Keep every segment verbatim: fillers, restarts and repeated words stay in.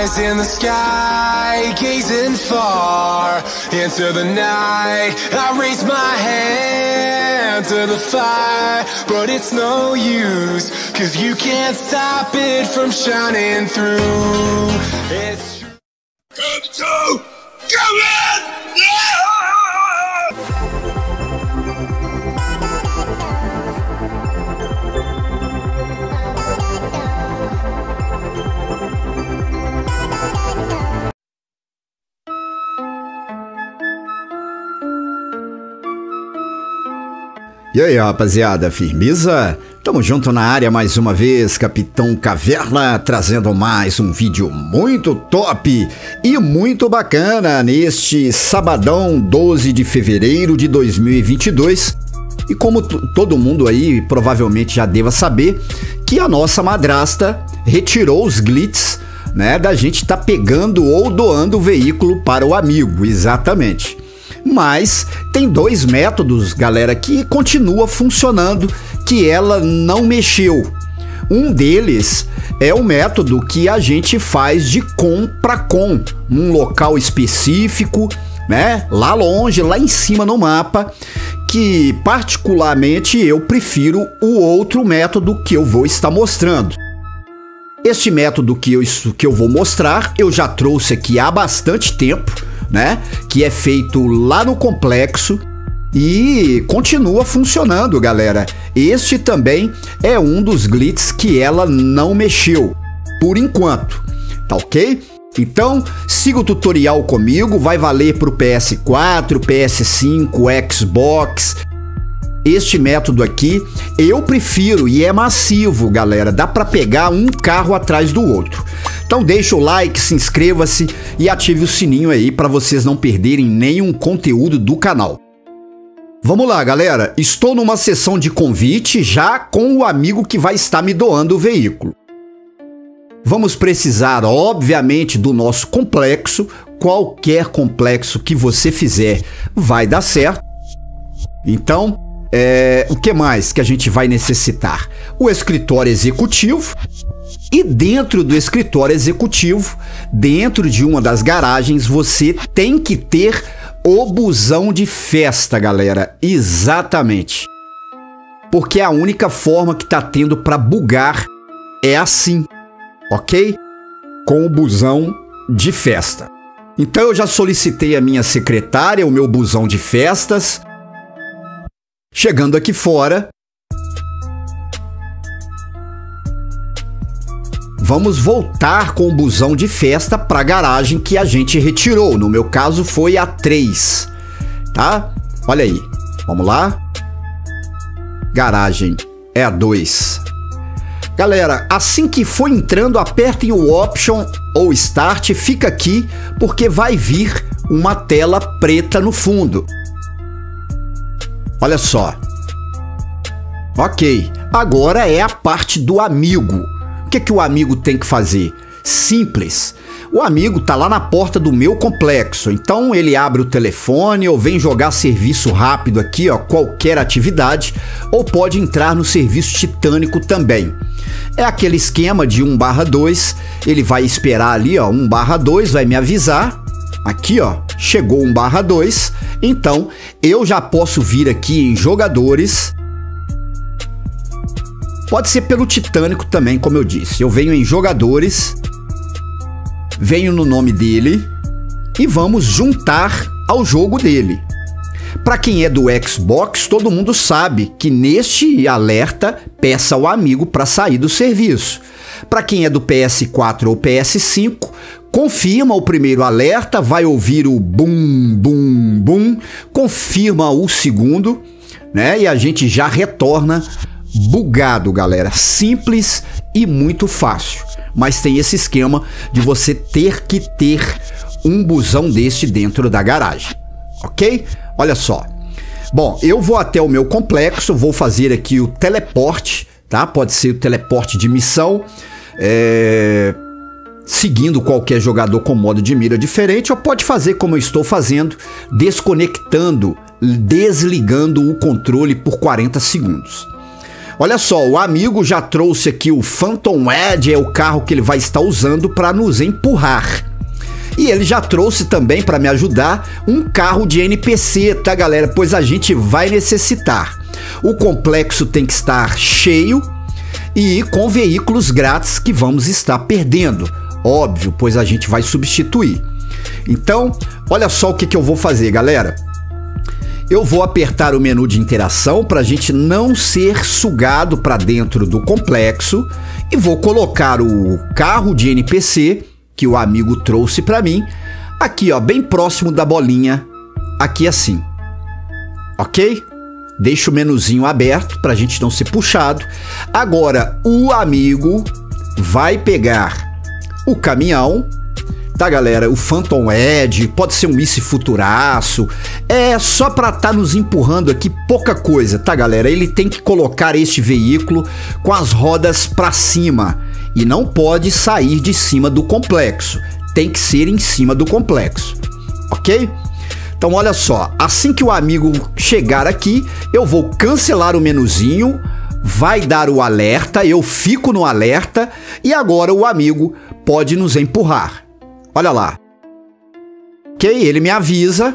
eyes in the sky, gazing far into the night. I raise my hand to the fire, but it's no use, cause you can't stop it from shining through. It's true. Come to, come in! Yeah! E aí, rapaziada, firmeza? Tamo junto na área mais uma vez, Capitão Caverna, trazendo mais um vídeo muito top e muito bacana neste sabadão doze de fevereiro de dois mil e vinte e dois. E como todo mundo aí provavelmente já deva saber, que a nossa madrasta retirou os glitches, né, da gente tá pegando ou doando o veículo para o amigo, exatamente. Mas tem dois métodos, galera, que continua funcionando, que ela não mexeu. Um deles é o método que a gente faz de com para com, num local específico, né? Lá longe, lá em cima no mapa, que particularmente eu prefiro o outro método que eu vou estar mostrando. Este método que eu, que eu vou mostrar, eu já trouxe aqui há bastante tempo, né? Que é feito lá no complexo e continua funcionando, galera. Este também é um dos glitches que ela não mexeu, por enquanto, tá ok? Então, siga o tutorial comigo, vai valer para o P S quatro, P S cinco, Xbox. Este método aqui eu prefiro e é massivo, galera. Dá para pegar um carro atrás do outro. Então deixa o like, se inscreva-se e ative o sininho aí para vocês não perderem nenhum conteúdo do canal. Vamos lá, galera. Estou numa sessão de convite já com o amigo que vai estar me doando o veículo. Vamos precisar, obviamente, do nosso complexo. Qualquer complexo que você fizer vai dar certo. Então, é, o que mais que a gente vai necessitar? O escritório executivo. E dentro do escritório executivo, dentro de uma das garagens, você tem que ter o busão de festa, galera. Exatamente. Porque a única forma que tá tendo para bugar é assim, ok? Com o busão de festa. Então eu já solicitei a minha secretária, o meu busão de festas. Chegando aqui fora, vamos voltar com o busão de festa para a garagem que a gente retirou. No meu caso foi a três, tá? Olha aí, vamos lá. Garagem é a dois. Galera, assim que for entrando, apertem o Option ou Start, fica aqui, porque vai vir uma tela preta no fundo. Olha só. Ok, agora é a parte do amigo. O que que o amigo tem que fazer? Simples. O amigo tá lá na porta do meu complexo, então ele abre o telefone ou vem jogar serviço rápido aqui, ó, qualquer atividade, ou pode entrar no serviço titânico também. É aquele esquema de um barra dois, ele vai esperar ali, ó, um barra dois, vai me avisar. Aqui, ó, chegou um barra dois, então eu já posso vir aqui em jogadores. Pode ser pelo titânico também, como eu disse. Eu venho em jogadores, venho no nome dele e vamos juntar ao jogo dele. Para quem é do Xbox, todo mundo sabe que neste alerta peça ao amigo para sair do serviço. Para quem é do P S quatro ou P S cinco, confirma o primeiro alerta, vai ouvir o bum, bum, bum, confirma o segundo, né? E a gente já retorna bugado, galera. Simples e muito fácil. Mas tem esse esquema de você ter que ter um busão deste dentro da garagem, ok? Olha só. Bom, eu vou até o meu complexo, vou fazer aqui o teleporte, tá? Pode ser o teleporte de missão, é... seguindo qualquer jogador com modo de mira diferente, ou pode fazer como eu estou fazendo, desconectando, desligando o controle por quarenta segundos. Olha só, o amigo já trouxe aqui o Phantom Edge, é o carro que ele vai estar usando para nos empurrar. E ele já trouxe também para me ajudar um carro de N P C, tá galera? Pois a gente vai necessitar. O complexo tem que estar cheio e com veículos grátis que vamos estar perdendo. Óbvio, pois a gente vai substituir. Então, olha só o que, que eu vou fazer, galera. Eu vou apertar o menu de interação para a gente não ser sugado para dentro do complexo e vou colocar o carro de N P C que o amigo trouxe para mim aqui, ó, bem próximo da bolinha, aqui assim, ok? Deixa o menuzinho aberto para a gente não ser puxado. Agora o amigo vai pegar o caminhão, tá galera? O Phantom Edge, pode ser um Missy Futuraço, é só para estar tá nos empurrando aqui pouca coisa, tá galera? Ele tem que colocar este veículo com as rodas para cima e não pode sair de cima do complexo, tem que ser em cima do complexo, ok? Então olha só, assim que o amigo chegar aqui, eu vou cancelar o menuzinho, vai dar o alerta, eu fico no alerta e agora o amigo pode nos empurrar. Olha lá. Ok, ele me avisa.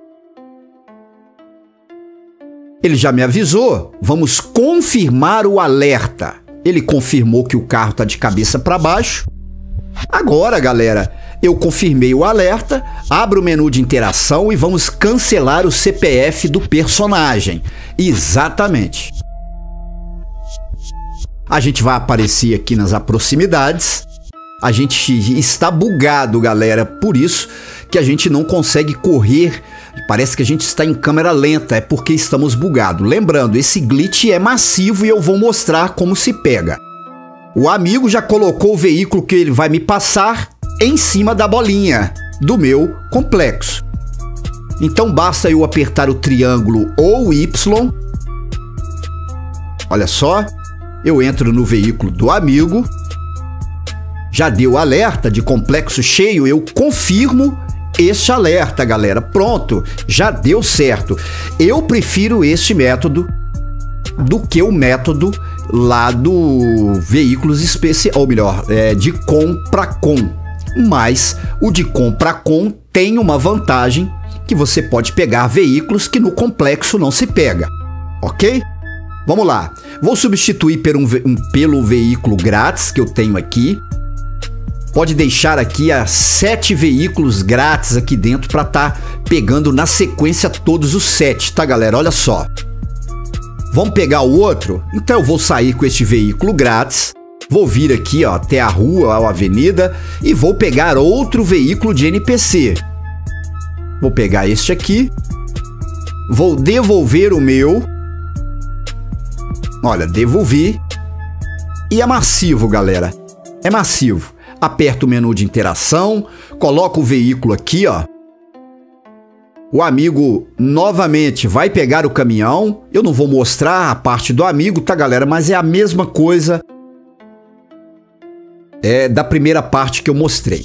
Ele já me avisou. Vamos confirmar o alerta. Ele confirmou que o carro está de cabeça para baixo. Agora, galera, eu confirmei o alerta. Abro o menu de interação e vamos cancelar o C P F do personagem. Exatamente. A gente vai aparecer aqui nas proximidades. A gente está bugado, galera, por isso que a gente não consegue correr. Parece que a gente está em câmera lenta, é porque estamos bugados. Lembrando, esse glitch é massivo e eu vou mostrar como se pega. O amigo já colocou o veículo que ele vai me passar em cima da bolinha do meu complexo. Então basta eu apertar o triângulo ou o Y. Olha só, eu entro no veículo do amigo. Já deu alerta de complexo cheio, eu confirmo este alerta, galera. Pronto, já deu certo. Eu prefiro este método do que o método lá do veículos especiais, ou melhor, é, de com para com. Mas o de com para com tem uma vantagem que você pode pegar veículos que no complexo não se pega, ok? Vamos lá, vou substituir por um, um, pelo veículo grátis que eu tenho aqui. Pode deixar aqui a sete veículos grátis aqui dentro para estar pegando na sequência todos os sete, tá galera? Olha só. Vamos pegar o outro? Então eu vou sair com este veículo grátis, vou vir aqui ó, até a rua, a avenida e vou pegar outro veículo de N P C. Vou pegar este aqui, vou devolver o meu. Olha, devolvi. E é massivo, galera. É massivo. Aperto o menu de interação, coloco o veículo aqui, ó. O amigo novamente vai pegar o caminhão. Eu não vou mostrar a parte do amigo, tá, galera? Mas é a mesma coisa é, da primeira parte que eu mostrei.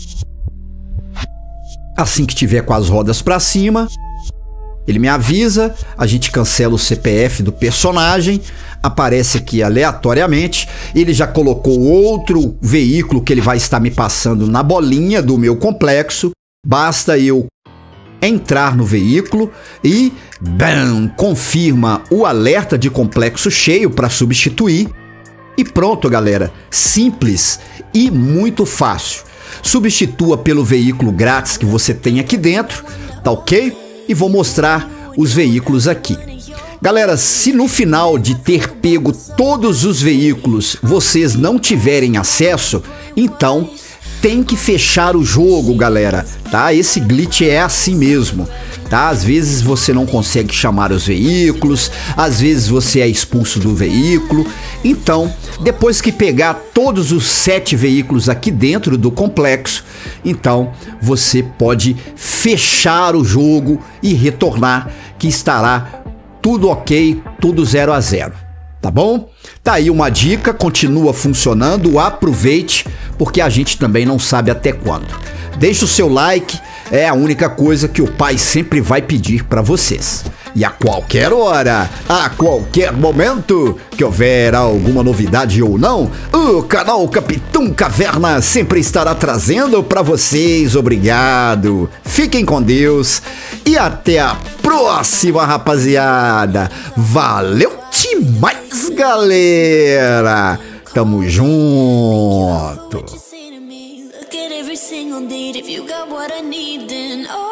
Assim que tiver com as rodas para cima, ele me avisa, a gente cancela o C P F do personagem, aparece aqui aleatoriamente, ele já colocou outro veículo que ele vai estar me passando na bolinha do meu complexo, basta eu entrar no veículo e bam, confirma o alerta de complexo cheio para substituir e pronto, galera, simples e muito fácil. Substitua pelo veículo grátis que você tem aqui dentro, tá ok? E vou mostrar os veículos aqui. Galera, se no final de ter pego todos os veículos vocês não tiverem acesso, então tem que fechar o jogo, galera, tá? Esse glitch é assim mesmo, tá? Às vezes você não consegue chamar os veículos, às vezes você é expulso do veículo. Então, depois que pegar todos os sete veículos aqui dentro do complexo, então você pode fechar o jogo e retornar, que estará tudo ok, tudo zero a zero. Tá bom? Tá aí uma dica, continua funcionando, aproveite, porque a gente também não sabe até quando. Deixa o seu like, é a única coisa que o pai sempre vai pedir para vocês. E a qualquer hora, a qualquer momento que houver alguma novidade ou não, o canal Capitão Caverna sempre estará trazendo para vocês. Obrigado, fiquem com Deus e até a próxima, rapaziada. Valeu demais, galera. Tamo junto.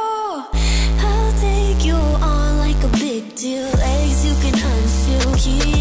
Deal, legs you can unseal, keep